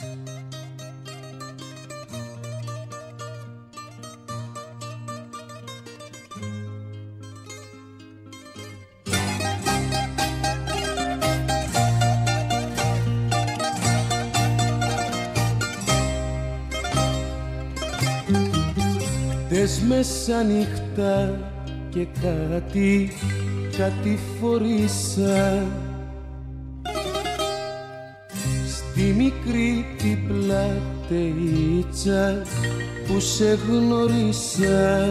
Τες μεσάνυχτα και κάτι φορήσα στη μικρή την πλατεΐτσα που σε γνωρίσα.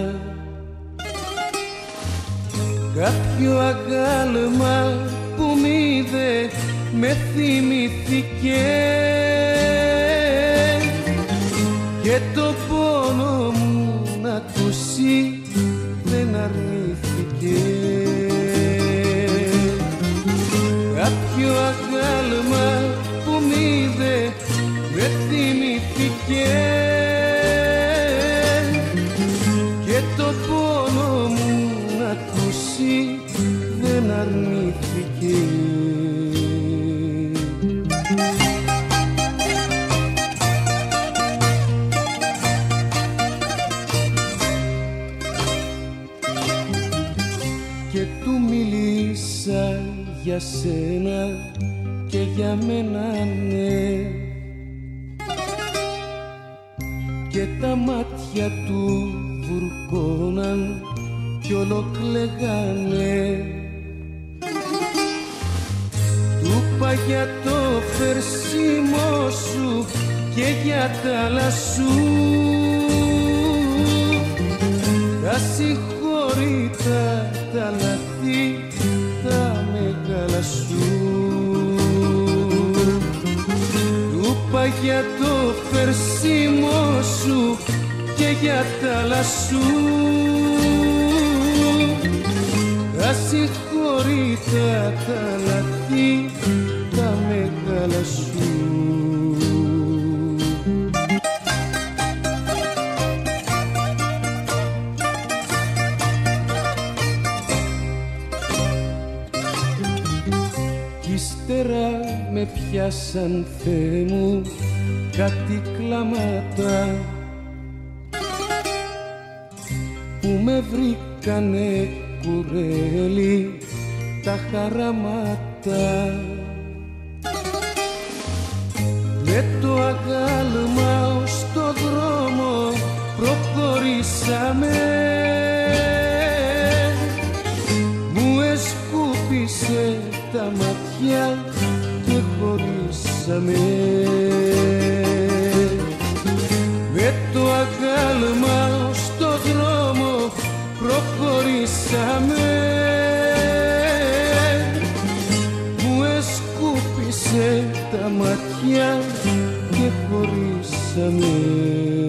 Κάποιο αγάλμα που μ' είδε με θυμήθηκε και το πόνο μου να ακούσει δεν αρνήθηκε. Κάποιο αγάλμα που μ' είδε με θυμήθηκε και το πόνο μου να ακούσει δεν αρνήθηκε. Και του μίλησα για σένα και για μένα ναι, και τα μάτια του βουρκώναν κι όλο κλαίγανε. Του είπα για το φερσίμο σου και για τα άλλα σου τα συγχωρητά τα λαθή τα μεγάλα σου. Του είπα για το φερσίμο σου και για τα άλλα σου τα συγχωρητά τα λαθή τα μεγάλα σου. Ύστερα με πιάσαν, Θεέ μου, κάτι κλάματα που με βρήκανε κουρέλι τα χαραμάτα. Με το αγάλμα ως το δρόμο προχωρήσαμε, μου εσκούπισε τα ματιά και χωρίσαμε. Με το αγάλμα στο δρόμο προχωρήσαμε, μου εσκούπισε τα ματιά και χωρίσαμε.